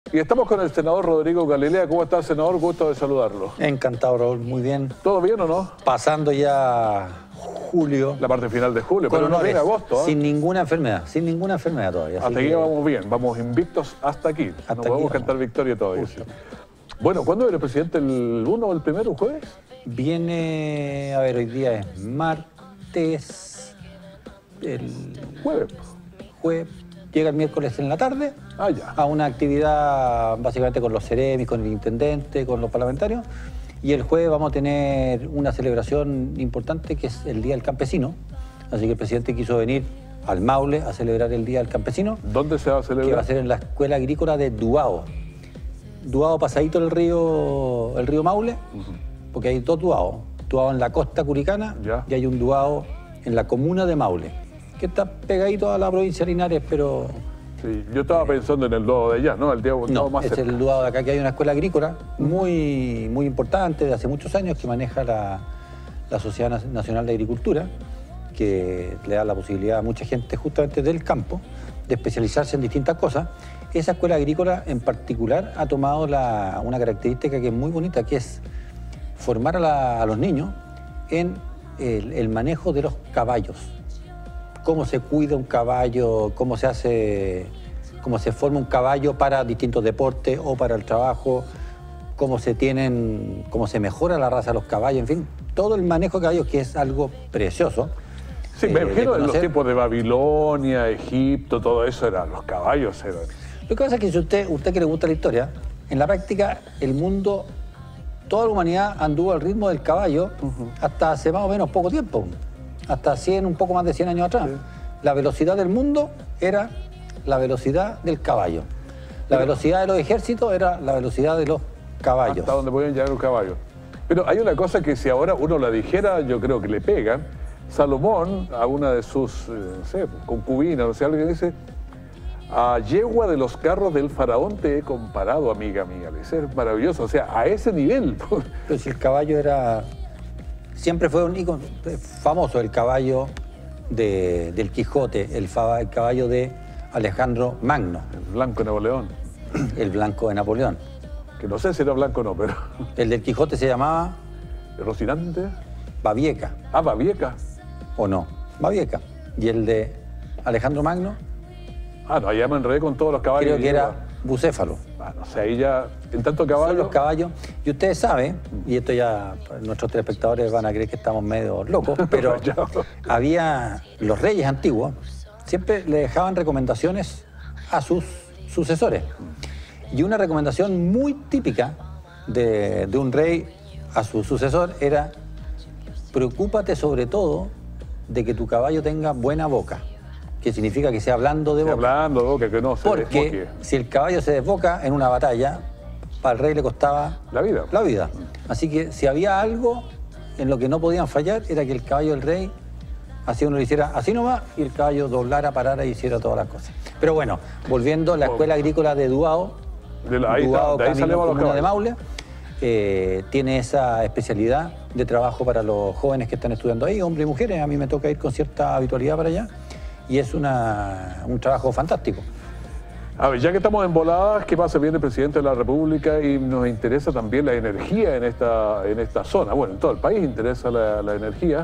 Y estamos con el senador Rodrigo Galilea. ¿Cómo está, senador? Gusto de saludarlo. Encantado, Raúl. Muy bien. ¿Todo bien o no? Pasando ya julio. La parte final de julio, pero no viene agosto. Sin ninguna enfermedad todavía. Hasta aquí vamos bien, vamos invictos hasta aquí. Hasta no aquí podemos vamos. cantar victoria todavía. Sí. Bueno, ¿cuándo viene el presidente? ¿El 1 o el primero, jueves? Viene, a ver, hoy día es martes, el jueves, llega el miércoles en la tarde a una actividad básicamente con los seremis, con el intendente, con los parlamentarios, y el jueves vamos a tener una celebración importante que es el Día del Campesino, así que el presidente quiso venir al Maule a celebrar el Día del Campesino. ¿Dónde se va a celebrar? Que va a ser en la Escuela Agrícola de Duao. Duao pasadito el río Maule, porque hay dos Duao. Duao en la costa curicana y hay un Duao en la comuna de Maule, que está pegadito a la provincia de Linares, pero... Sí, yo estaba pensando en el Duao de allá, ¿no? El Duao más es cerca. el Duao de acá, que hay una escuela agrícola muy importante de hace muchos años que maneja la Sociedad Nacional de Agricultura, que le da la posibilidad a mucha gente justamente del campo de especializarse en distintas cosas. Esa escuela agrícola en particular ha tomado una característica que es muy bonita, que es formar a los niños en el manejo de los caballos. Cómo se cuida un caballo, cómo se forma un caballo para distintos deportes o para el trabajo, cómo se mejora la raza de los caballos, en fin, todo el manejo de caballos, que es algo precioso. Sí, me imagino en los tiempos de Babilonia, Egipto, todo eso los caballos eran. Lo que pasa es que si usted que le gusta la historia, en la práctica el mundo, toda la humanidad anduvo al ritmo del caballo hasta hace más o menos poco tiempo, hasta un poco más de 100 años atrás. Sí. La velocidad del mundo era la velocidad del caballo. La velocidad de los ejércitos era la velocidad de los caballos. Hasta donde podían llegar los caballos. Pero hay una cosa que si ahora uno la dijera, yo creo que le pegan. Salomón, a una de sus concubinas, no sé, alguien dice: a yegua de los carros del faraón te he comparado, amiga mía. Es maravilloso, o sea, a ese nivel. Pero si el caballo siempre fue un ícono famoso, el caballo del Quijote, el caballo de Alejandro Magno. El blanco de Napoleón. El blanco de Napoleón. Que no sé si era blanco o no, pero... El del Quijote se llamaba... ¿Rocinante? Babieca. Ah, Babieca. ¿O no? Babieca. ¿Y el de Alejandro Magno? Ah, no, allá me enredé con todos los caballos. Creo que era Bucéfalo. Ah, no sé, ahí ya, en tanto caballo... Son los caballos. Y ustedes saben, y esto ya nuestros telespectadores van a creer que estamos medio locos, pero había los reyes antiguos, siempre le dejaban recomendaciones a sus sucesores. Y una recomendación muy típica de un rey a su sucesor era: preocúpate sobre todo de que tu caballo tenga buena boca, que significa que sea blando de boca. Blando de boca, que no se Porque si el caballo se desboca en una batalla, al rey le costaba la vida. Así que si había algo en lo que no podían fallar, era que el caballo del rey, así uno lo hiciera así nomás, y el caballo doblara, parara y hiciera todas las cosas. Pero bueno, volviendo a la Escuela Agrícola de Duao, Duao, camino comuna de Maule, tiene esa especialidad de trabajo para los jóvenes que están estudiando ahí, hombres y mujeres. A mí me toca ir con cierta habitualidad para allá y es un trabajo fantástico. A ver, ya que estamos en voladas, ¿qué pasa? Viene el presidente de la República y nos interesa también la energía en esta zona. Bueno, en todo el país interesa la energía.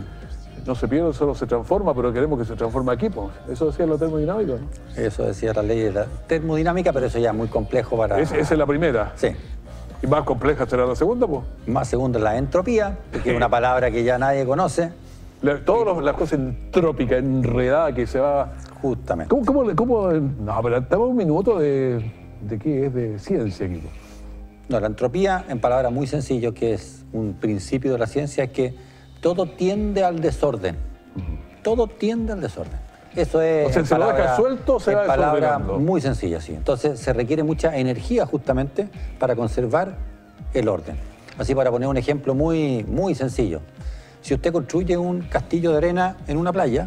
No se pierde, solo se transforma, pero queremos que se transforme aquí, pues. Eso decía la termodinámica, ¿no? Eso decía la ley de la termodinámica, pero eso ya es muy complejo para... Esa es la primera. Sí. ¿Y más compleja será la segunda, pues? Más segunda la entropía, que es una palabra que ya nadie conoce. Todas las cosas entrópicas, enredadas, que se va... Justamente. ¿Cómo? No, pero estamos un minuto de qué es, de ciencia aquí. No, la entropía, en palabras muy sencillas, que es un principio de la ciencia, es que todo tiende al desorden. Todo tiende al desorden. Eso es... O sea, se lo deja suelto, se va desordenando. Palabra muy sencilla, sí. Entonces se requiere mucha energía justamente para conservar el orden. Así, para poner un ejemplo muy sencillo. Si usted construye un castillo de arena en una playa,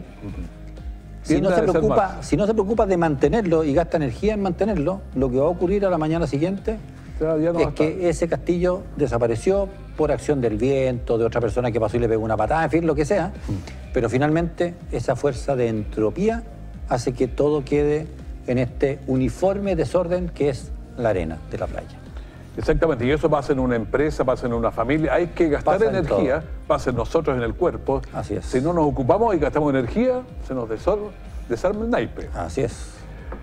si no se preocupa de mantenerlo y gasta energía en mantenerlo, lo que va a ocurrir a la mañana siguiente es que ese castillo desapareció por acción del viento, de otra persona que pasó y le pegó una patada, en fin, lo que sea. Pero finalmente esa fuerza de entropía hace que todo quede en este uniforme desorden que es la arena de la playa. Exactamente, y eso pasa en una empresa, pasa en una familia. Hay que gastar energía, pasa en nosotros, en el cuerpo. Así es. Si no nos ocupamos y gastamos energía, se nos desarma el naipe. Así es.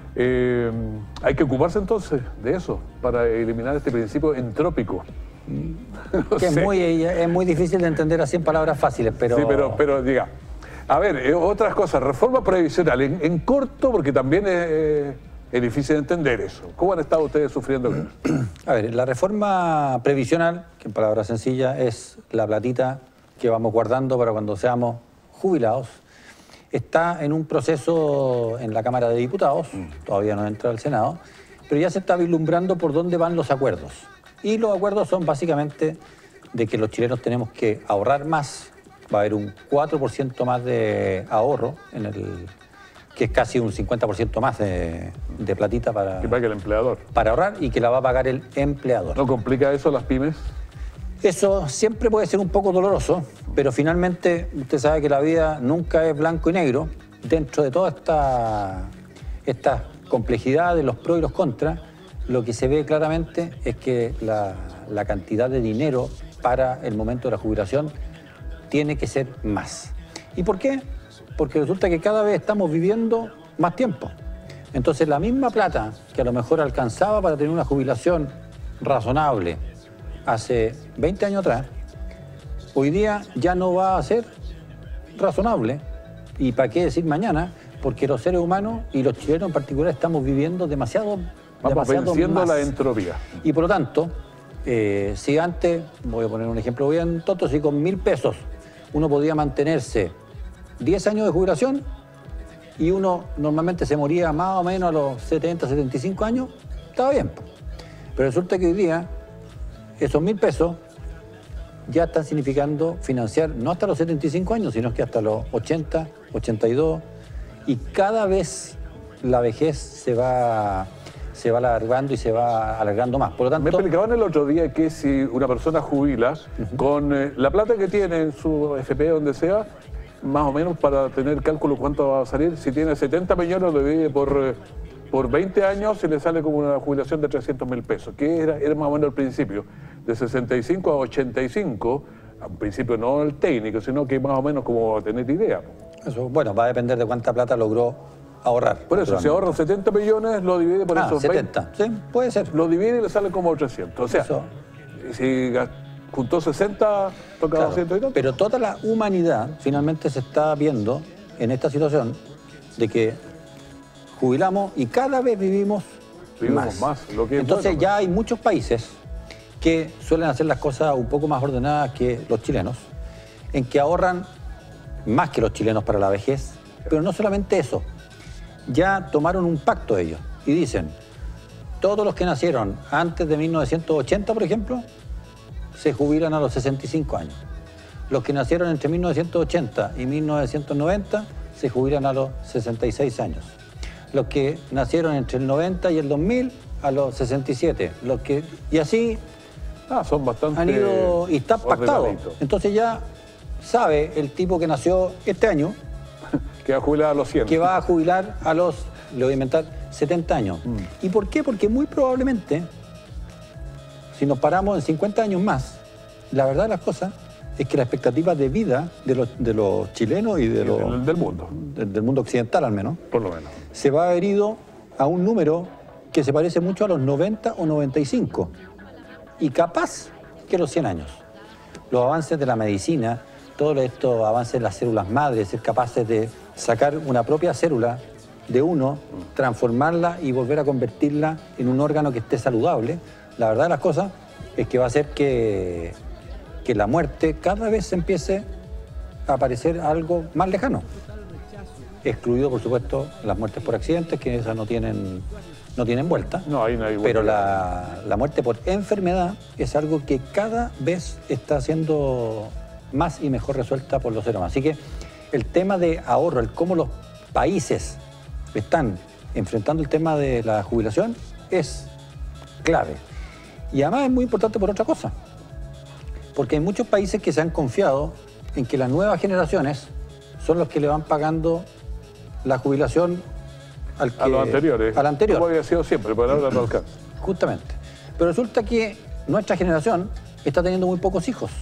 Hay que ocuparse entonces de eso para eliminar este principio entrópico. Que es muy difícil de entender así en palabras fáciles, pero... Sí, pero diga, a ver, otras cosas, reforma previsional, en corto, porque también es difícil entender eso. ¿Cómo han estado ustedes sufriendo? A ver, la reforma previsional, que en palabras sencillas es la platita que vamos guardando para cuando seamos jubilados, está en un proceso en la Cámara de Diputados, todavía no entra al Senado, pero ya se está vislumbrando por dónde van los acuerdos. Y los acuerdos son básicamente de que los chilenos tenemos que ahorrar más, va a haber un 4% más de ahorro, que es casi un 50% más de platita que pague el empleador. Para ahorrar y que la va a pagar el empleador. ¿No complica eso las pymes? Eso siempre puede ser un poco doloroso, pero finalmente usted sabe que la vida nunca es blanco y negro. Dentro de toda esta complejidad de los pros y los contras, lo que se ve claramente es que la cantidad de dinero para el momento de la jubilación tiene que ser más. ¿Y por qué? Porque resulta que cada vez estamos viviendo más tiempo. Entonces la misma plata que a lo mejor alcanzaba para tener una jubilación razonable hace 20 años atrás, hoy día ya no va a ser razonable. ¿Y para qué decir mañana? Porque los seres humanos y los chilenos en particular estamos viviendo demasiado venciendo más. La entropía. Y por lo tanto, si antes, voy a poner un ejemplo bien tonto, si con 1.000 pesos uno podía mantenerse 10 años de jubilación y uno normalmente se moría más o menos a los 70, 75 años, estaba bien. Pero resulta que hoy día esos 1.000 pesos ya están significando financiar no hasta los 75 años, sino que hasta los 80, 82, y cada vez la vejez se va alargando y se va alargando más. Por lo tanto, me explicaban el otro día que si una persona jubila con la plata que tiene en su FP, donde sea, más o menos para tener cálculo cuánto va a salir, si tiene 70 millones lo divide por 20 años, se le sale como una jubilación de 300.000 pesos, que era más o menos el principio, de 65 a 85, a un principio no el técnico, sino que más o menos como tener idea. Eso, bueno, va a depender de cuánta plata logró ahorrar. Por eso, si ahorra 70 millones, lo divide por esos 70, 20. Sí, puede ser. Lo divide y le sale como 300. O sea, si juntó 60, toca 200 y tanto. Pero toda la humanidad finalmente se está viendo en esta situación de que jubilamos y cada vez vivimos más. Lo que es entonces bueno, ya hay muchos países que suelen hacer las cosas un poco más ordenadas que los chilenos, en que ahorran más que los chilenos para la vejez, pero no solamente eso, ya tomaron un pacto ellos y dicen, todos los que nacieron antes de 1980, por ejemplo, se jubilan a los 65 años. Los que nacieron entre 1980 y 1990 se jubilan a los 66 años. Los que nacieron entre el 90 y el 2000 a los 67. Y así son bastante han ido y está pactado. Entonces ya sabe el tipo que nació este año que va a jubilar a los 100. Que va a jubilar a los, le voy a inventar, 70 años. ¿Y por qué? Porque muy probablemente, si nos paramos en 50 años más, la verdad de las cosas es que la expectativa de vida de los chilenos y del mundo. Del mundo occidental al menos, por lo menos, se va a haber ido a un número que se parece mucho a los 90 o 95 y capaz que los 100 años. Los avances de la medicina, todos estos avances de las células madres, ser capaces de sacar una propia célula de uno, transformarla y volver a convertirla en un órgano que esté saludable, la verdad de las cosas es que va a hacer que la muerte cada vez empiece a parecer algo más lejano. Excluido, por supuesto, las muertes por accidentes, que esas no tienen vuelta. No, ahí no hay vuelta. Pero la muerte por enfermedad es algo que cada vez está siendo más y mejor resuelta por los seres humanos. Así que el tema de ahorro, el cómo los países están enfrentando el tema de la jubilación es clave. Y además es muy importante por otra cosa. Porque hay muchos países que se han confiado en que las nuevas generaciones son los que le van pagando la jubilación a los anteriores. Al anterior. Como había sido siempre, pero ahora no alcanza. Justamente. Pero resulta que nuestra generación está teniendo muy pocos hijos.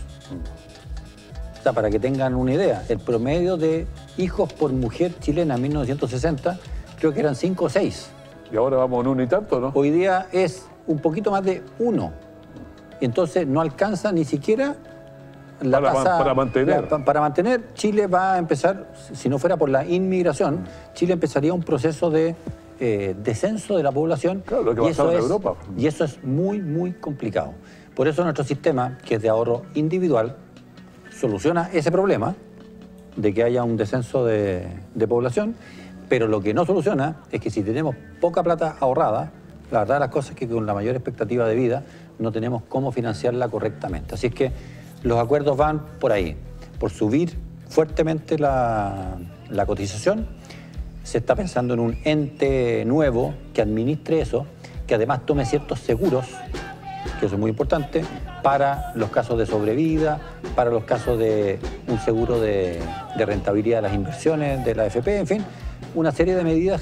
O sea, para que tengan una idea, el promedio de hijos por mujer chilena en 1960 creo que eran 5 o 6. Y ahora vamos en 1 y tanto, ¿no? Hoy día es un poquito más de 1. Entonces no alcanza ni siquiera la tasa... Para mantener. Para mantener, Chile va a empezar, si no fuera por la inmigración, Chile empezaría un proceso de descenso de la población. Claro, lo que pasaba en Europa. Y eso es muy, muy complicado. Por eso nuestro sistema, que es de ahorro individual, soluciona ese problema de que haya un descenso de población, pero lo que no soluciona es que si tenemos poca plata ahorrada, la verdad de las cosas es que con la mayor expectativa de vida no tenemos cómo financiarla correctamente. Así es que los acuerdos van por ahí, por subir fuertemente la cotización. Se está pensando en un ente nuevo que administre eso, que además tome ciertos seguros, que eso es muy importante, para los casos de sobrevida, para los casos de un seguro de rentabilidad de las inversiones, de la AFP, en fin, una serie de medidas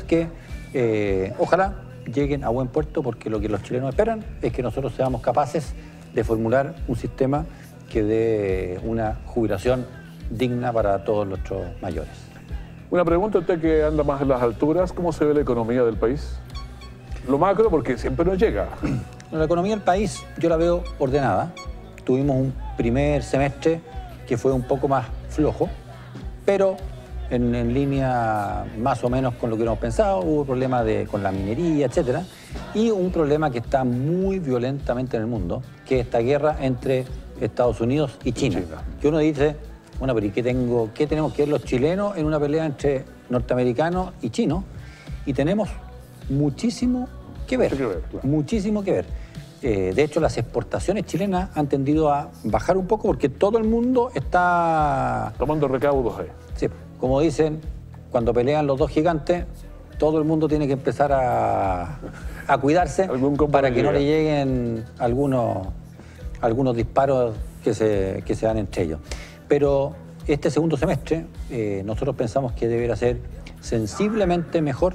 que ojalá lleguen a buen puerto, porque lo que los chilenos esperan es que nosotros seamos capaces de formular un sistema que dé una jubilación digna para todos nuestros mayores. Una pregunta, usted que anda más en las alturas, ¿cómo se ve la economía del país? Lo macro, porque siempre nos llega. La economía del país yo la veo ordenada. Tuvimos un primer semestre que fue un poco más flojo, pero en línea más o menos con lo que hemos pensado. Hubo problemas con la minería, etcétera, y un problema que está muy violentamente en el mundo, que es esta guerra entre Estados Unidos y China. Que uno dice, bueno, pero ¿y qué tenemos que ver los chilenos en una pelea entre norteamericanos y chinos? Y tenemos muchísimo que ver, claro. Muchísimo que ver. De hecho, las exportaciones chilenas han tendido a bajar un poco porque todo el mundo está... tomando recaudos ahí. Sí, como dicen, cuando pelean los dos gigantes, todo el mundo tiene que empezar a cuidarse para que no le lleguen algunos disparos que se dan entre ellos. Pero este segundo semestre nosotros pensamos que deberá ser sensiblemente mejor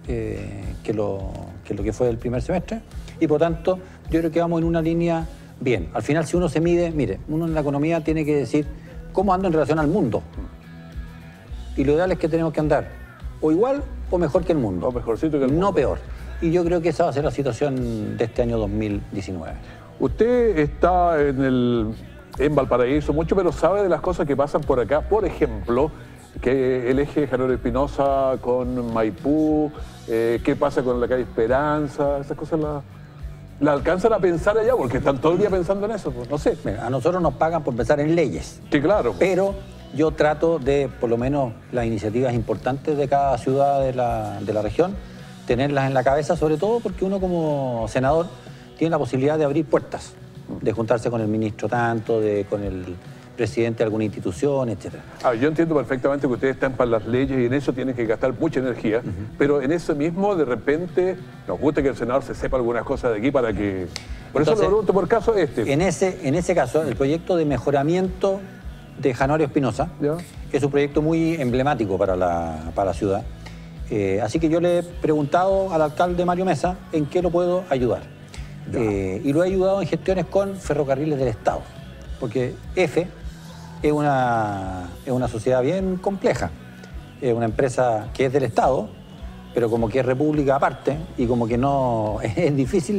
que lo que fue el primer semestre, y por tanto yo creo que vamos en una línea bien. Al final, si uno se mide, mire, uno en la economía tiene que decir cómo ando en relación al mundo, y lo ideal es que tenemos que andar o igual o mejor que el mundo, o mejorcito que el mundo, no peor, y yo creo que esa va a ser la situación de este año 2019. Usted está en Valparaíso mucho, pero sabe de las cosas que pasan por acá. Por ejemplo, que el eje Januario Espinosa con Maipú, qué pasa con la calle Esperanza, esas cosas las alcanzan a pensar allá, porque están todo el día pensando en eso, pues, no sé. Mira, a nosotros nos pagan por pensar en leyes. Sí, claro. Pero yo trato de, por lo menos, las iniciativas importantes de cada ciudad de la región, tenerlas en la cabeza, sobre todo porque uno como senador tiene la posibilidad de abrir puertas, de juntarse con el ministro tanto, con el presidente de alguna institución, etc. Yo entiendo perfectamente que ustedes están para las leyes y en eso tienen que gastar mucha energía, pero en eso mismo de repente nos gusta que el senador se sepa algunas cosas de aquí para que... Por Entonces, eso lo pregunto por caso En ese caso, el proyecto de mejoramiento de Januario Espinosa es un proyecto muy emblemático para la ciudad. Así que yo le he preguntado al alcalde Mario Mesa en qué lo puedo ayudar. Y lo he ayudado en gestiones con Ferrocarriles del Estado, porque EFE es una sociedad bien compleja. Es una empresa que es del Estado, pero como que es república aparte, y como que no... Es difícil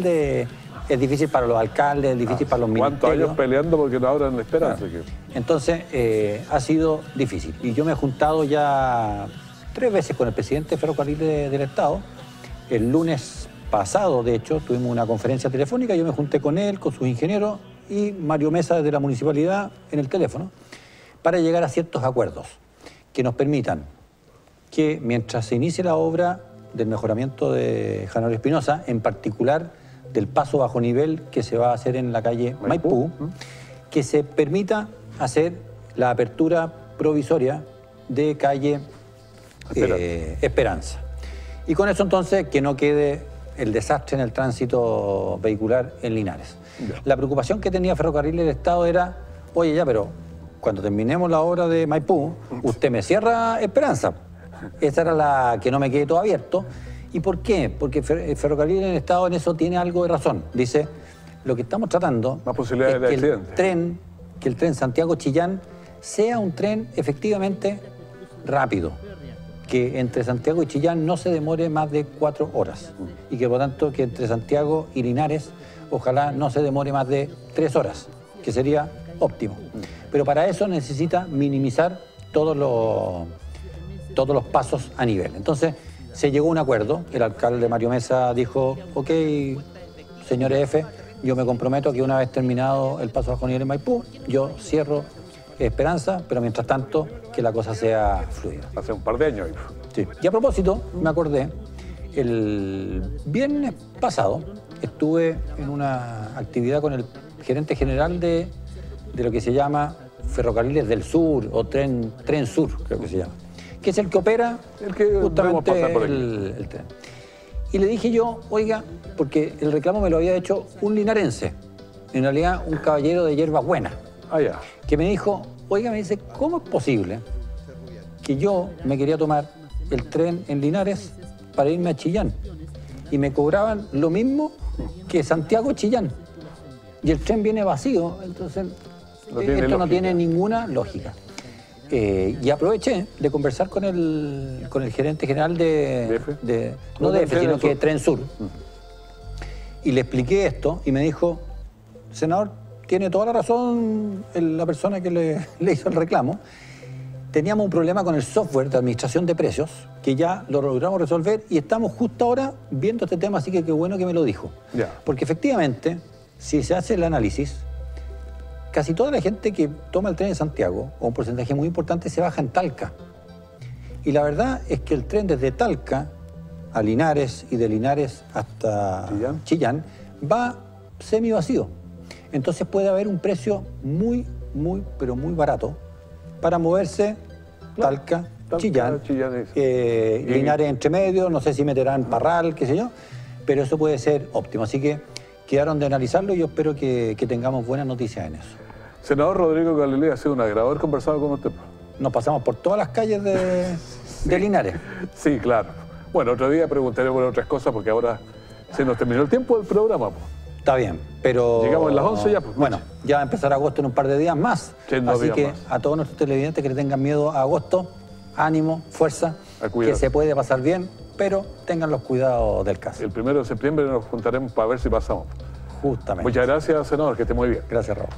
para los alcaldes, es difícil para los ministerios. ¿Cuántos años peleando porque no abran Esperanza? Claro. Entonces, ha sido difícil. Y yo me he juntado ya 3 veces con el presidente de Ferrocarriles del Estado. El lunes pasado, de hecho, tuvimos una conferencia telefónica, yo me junté con él, con sus ingenieros, y Mario Mesa desde la municipalidad en el teléfono, para llegar a ciertos acuerdos que nos permitan que mientras se inicie la obra del mejoramiento de Januario Espinosa, en particular del paso bajo nivel que se va a hacer en la calle Maipú, que se permita hacer la apertura provisoria de calle Esperanza. Y con eso entonces que no quede el desastre en el tránsito vehicular en Linares. La preocupación que tenía Ferrocarriles del Estado era, oye ya, pero cuando terminemos la obra de Maipú, usted me cierra Esperanza. Esa era la que no me quede todo abierto. ¿Y por qué? Porque Ferrocarril en el Estado en eso tiene algo de razón. Dice, lo que estamos tratando más posibilidades de accidente. Que el tren Santiago-Chillán sea un tren efectivamente rápido, que entre Santiago y Chillán no se demore más de 4 horas y que por tanto que entre Santiago y Linares ojalá no se demore más de 3 horas, que sería óptimo. Pero para eso necesita minimizar todos los pasos a nivel. Entonces se llegó a un acuerdo, el alcalde Mario Mesa dijo, ok, señores F, yo me comprometo que una vez terminado el paso bajo nivel en Maipú, yo cierro Esperanza, pero mientras tanto que la cosa sea fluida. Hace un par de años. Sí. Y a propósito, me acordé, el viernes pasado estuve en una actividad con el gerente general de lo que se llama Ferrocarriles del Sur o Tren Sur, creo que se llama, que es el que opera justamente el tren. Y le dije yo, oiga, porque el reclamo me lo había hecho un linarense, en realidad un caballero de hierbas buenas, que me dijo, oiga, me dice, ¿cómo es posible que yo me quería tomar el tren en Linares para irme a Chillán y me cobraban lo mismo que Santiago-Chillán y el tren viene vacío? Entonces, esto no tiene ninguna lógica. Y aproveché de conversar con el gerente general no de EFE, sino que de Tren Sur. Y le expliqué esto y me dijo, senador, tiene toda la razón la persona que le hizo el reclamo. Teníamos un problema con el software de administración de precios, que ya lo logramos resolver y estamos justo ahora viendo este tema, así que qué bueno que me lo dijo. Porque efectivamente, si se hace el análisis, casi toda la gente que toma el tren de Santiago, o un porcentaje muy importante, se baja en Talca. Y la verdad es que el tren desde Talca a Linares y de Linares hasta Chillán va semi vacío. Entonces puede haber un precio pero muy barato para moverse Talca, Chillán, Linares entre medio, no sé si meterán Parral, qué sé yo, pero eso puede ser óptimo. Así que quedaron de analizarlo y yo espero que tengamos buenas noticias en eso. Senador Rodrigo Galilea, ha sido un agradable conversar con usted. Nos pasamos por todas las calles de Linares. Sí, claro. Bueno, otro día preguntaré por otras cosas porque ahora se nos terminó el tiempo del programa. Está bien, pero... Llegamos a las 11 ya. Bueno, ya va a empezar agosto en un par de días más. Así que a todos nuestros televidentes que le tengan miedo a agosto, ánimo, fuerza, que se puede pasar bien, pero tengan los cuidados del caso. El 1 de septiembre nos juntaremos para ver si pasamos. Justamente. Muchas gracias, senador, que esté muy bien. Gracias, Raúl.